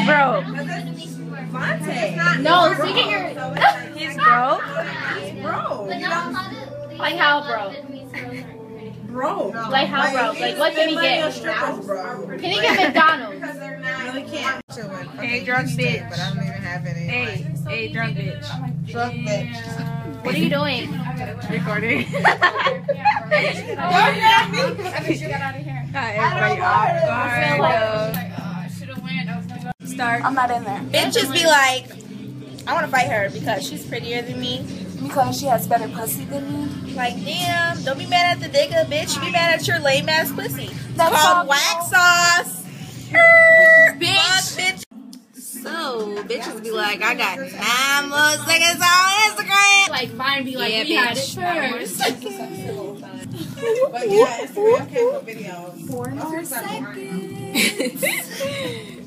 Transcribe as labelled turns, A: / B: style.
A: broke. No, so you get your. He's broke. Like how broke?
B: Bro.
A: Like how broke? Like what can he get? Can he get McDonald's?
B: Really can't.
A: Hey, drunk bitch.
B: But I don't even have any.
A: Hey, drunk bitch.
B: Drunk bitch.
A: What are you doing? Recording.
C: Start. I'm not in there.
D: Bitches be like, I want to fight her because she's prettier than me.
C: Because she has better pussy than me.
D: Like, damn, don't be mad at the nigga, bitch. Be mad at your lame ass pussy.
C: That's
D: called
C: all
D: wax sauce. Bitch. So, bitches be like, I got 9 more seconds on Instagram.
A: Like mine be like,
D: Yeah,
A: we had it
D: bitch.
A: first.
B: But yeah, Instagram came with videos.
C: 4 more seconds.